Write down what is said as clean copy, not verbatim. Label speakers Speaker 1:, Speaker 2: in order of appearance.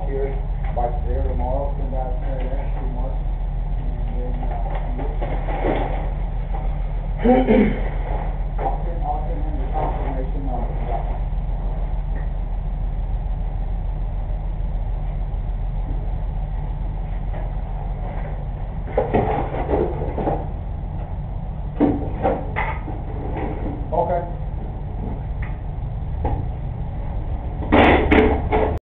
Speaker 1: here by today or tomorrow, send out next remarks, and then,